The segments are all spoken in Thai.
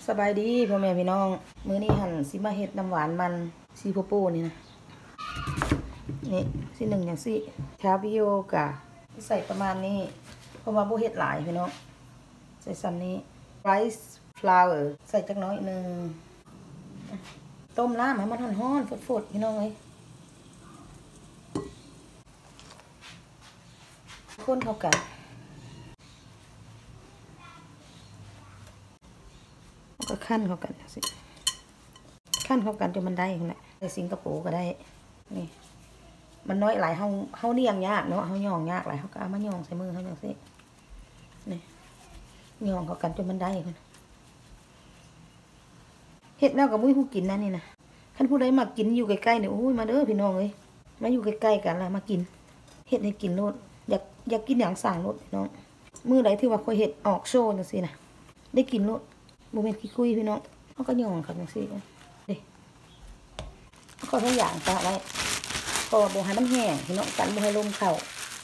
สบายดีพ่อแม่พี่น้องมื้อนี้หั่นสิมาเฮ็ดน้ำหวานมันซีโพโป้นี่นะนี่สิหนึ่งอย่างสิคาบิโอกะใส่ประมาณนี้เพราะว่าบ่เฮ็ดหลายพี่น้องใส่ซ้ำนี้ไรซ์ฟลาวเวอร์ใส่จักน้อยนึงต้มน้ำให้มันร้อนๆฝดๆพี่น้องเอ้ยคนเข้ากันก็ขั้นเข้ากันสิขั้นเข้ากันจนมันได้ขนาดในสิงคโปร์ก็ได้นี่มันน้อยหลายเฮาเลี้ยงยากเนาะเฮาย่องยากหลายเฮาก็เอามาย่องใส่มือเฮาจังซี่นี่ย่องเข้ากันจนมันได้คนเฮ็ดแล้วก็บ่มีผู้กินนะนี่นะคันผู้ใดมากินอยู่ใกล้ๆนี่โอ้ยมาเด้อพี่น้องเอ้ยมาอยู่ใกล้ๆกันแล้วมากินเฮ็ดให้กินโลดอยากกินหยังสั่งโลดพี่น้องมื้อใดที่ว่าค่อยเฮ็ดออกโชว์จังซี่นะได้กินโลดบ่แม่นขี้คุยพี่น้องเฮาก็ย่องกันจังซี่เด้ก็ทุกอย่างตะไว้ก็บ่ให้มันแห้งพี่น้องกันบ่ให้ลมเข้า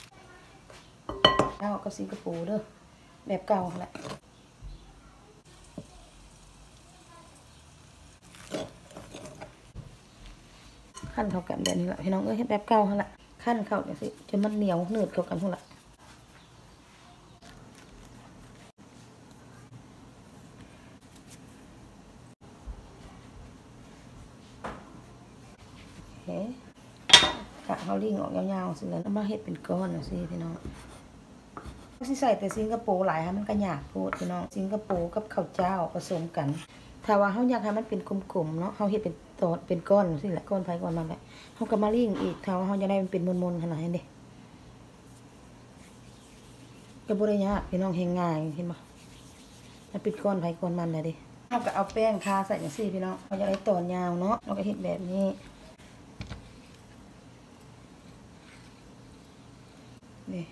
เอากับสิงคโปร์เด้อแบบเก่าแหละขั้นเข้ากันแบบนี้ละพี่น้องเอ้ยแบบเก่าหั่นล่ะขั้นเข้าจังซี่จนมันเหนียวหนืดเข้ากันพุ่นล่ะกะเขาลิ่งออกยาวๆสิแล้วมาเฮ็ดเป็นก้อนนะสิพี่น้องเขาสิใส่แต่สิงคโปร์หลายค่ะมันก็ยากโพดพี่น้องสิงคโปร์กับข้าวเจ้าผสมกันถ้าว่าเขาอยากให้มันเป็นกลมๆเนาะเขาเฮ็ดเป็นตอดเป็นก้อนสิแหละก้อนไผก้อนมันแหละเขาก็มาลิ่งอีกถ้าว่าเขาจะได้มันเป็นมนๆขนาดนี้เด้ก็บ่ได้ยากพี่น้องเฮ็ดง่ายเห็นบ่มันเป็นก้อนไผก้อนมันเลยดิเขาก็เอาแป้งทาใส่จังซี่พี่น้องเขาจะได้ตอนยาวเนาะเราก็เฮ็ดแบบนี้นี่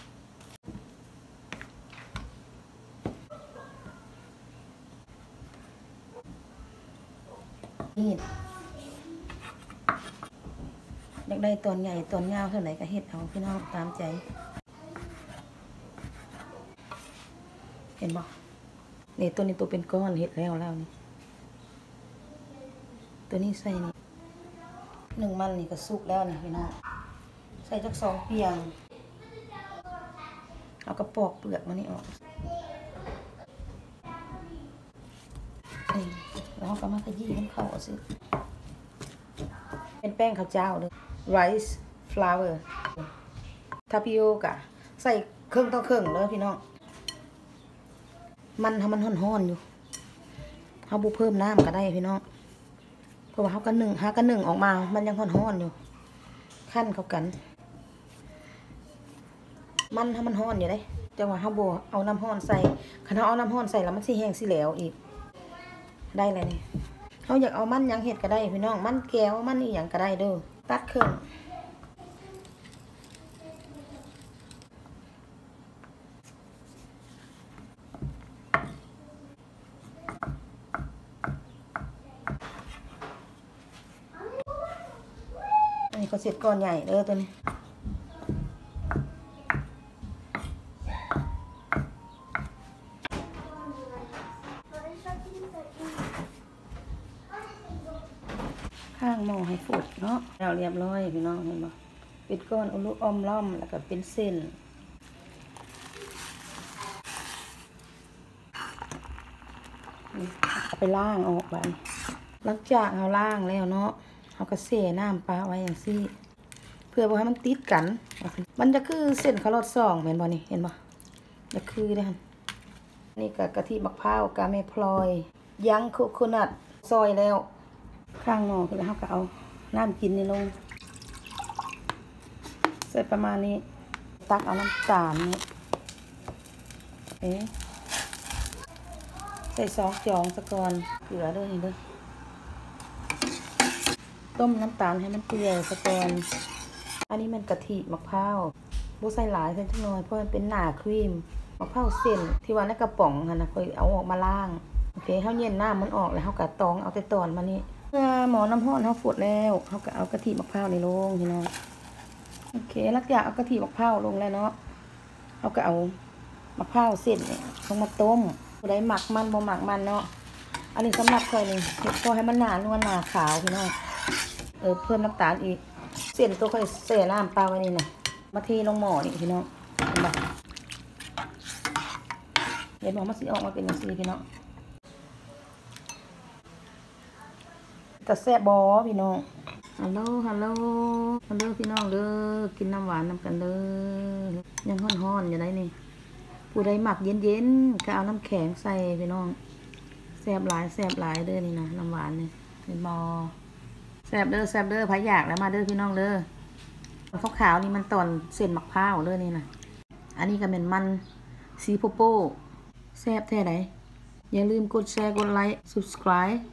อยากได้ตอนใหญ่ตอนยาวเท่าไหร่ก็เฮ็ดเอาพี่น้องตามใจเห็นบ่นี่ตัวนี้ตัวเป็นก้อนเฮ็ดแล้วนี่ตัวนี้ใส่นี่หนึ่งมันนี่ก็สุกแล้วนี่พี่น้องใส่จัก2เปียงเอากระปอกเปลือกมันนี่ออกนี่แล้วก็มาขยี้ให้เข้าสิเป็นแป้งข้าวเจ้าเลย rice flour ทาปิโอกะใส่เครื่องต่อเครื่องเลยพี่น้องมันทำมันห่อนๆอยู่เขาบุเพิ่มน้ำก็ได้พี่น้องเพราะว่าเขากันหนึ่งออกมามันยังห่อนๆอยู่ขั้นเข้ากันมันทำมันห่อนอยู่ได้จังหวะเขาโบเอาน้ำห่อนใส่คันเขาเอาน้ำห่อนใส่แล้วมันสิแห้งสิแล้วอีกได้เลยนี่เขาอยากเอามันยังเห็ดก็ได้พี่น้องมันแก้วมันอีหยังก็ได้เด้อตัดเครื่องอันนี้เขาเสร็จก้อนใหญ่เด้อตัวนี้ข้างหม้อให้ฝุดเนาะเราเรียบร้อยพี่น้องเห็นบ่เป็นก้อนลูกอมล่อมแล้วก็เป็นเส้นเอาไปล้างออกไปหลังจากเราล้างแล้วเนาะเราก็เสียน้ำปลาไว้อย่างซี่เพื่อบ่ให้มันติดกันมันจะคือเส้นข้าวรอดซองเห็นบ่นี่เห็นบ่จะคือได้หั่นนี่ก็กะทิมะพร้าวกาเมพลอยยังโคโคนัทซอยแล้วข้างหม้อคือเราก็เอาน้ำกินนี่ลงใส่ประมาณนี้ตักเอาน้ำตาลนี่ใส่2 จองซะก่อนเกลือด้วยนี่เด้อต้มน้ำตาลให้มันเปื่อยซะก่อนอันนี้มันกะทิมะพร้าวบ่ใส่หลายใส่จักหน่อยเพราะมันเป็นหน้าครีมมะพร้าวเส้นที่ว่าในกระป๋องหั่นน่ะค่อยเอาออกมาล้างโอเคเฮาเย็นน้ำมันออกแล้วเฮาก็ตองเอาแต่ตอนมานี่หม้อน้ำร้อนเฮาฝุดแล้วเฮาก็เอากะทิมะพร้าวนี่ลงพี่น้องโอเคหลังจากเอากะทิมะพร้าวลงแล้วเนาะเฮาก็เอามะพร้าวเส้นนี่ลงมาต้มผู้ใดหมักมันบ่หมักมันเนาะอันนี้สำหรับค่อยนี่พอให้มันหนานวลหนาขาวพี่น้องเพิ่มน้ำตาลอีกเส้นตัวค่อยเสียน้ำเปล่าไว้นี่นะมาเทลงหม้อนี่พี่น้องเห็นปะเดี๋ยวหม้อมันสิออกมาเป็นอย่างนี้พี่น้องแต่แซ่บบอพี่น้องฮัลโหลฮัลโหลฮัลโหลพี่น้องเด้อกินน้ำหวานน้ำกันเด้อยังฮ้อนๆอยู่ได้นี่ผู้ใดหมักเย็นๆก็เอาน้ำแข็งใส่พี่น้องแซ่บหลายเด้อนี่นะน้ำหวานนี่เป็นบอแซ่บเด้อพายอยากแล้วมาเด้อพี่น้องเด้อขาวๆนี่มันตอนเส้นมะพร้าวเด้อนี่นะอันนี้ก็เป็นมันสีโปโป้แซ่บแท้ไหนอย่าลืมกดแชร์กดไลค์ subscribe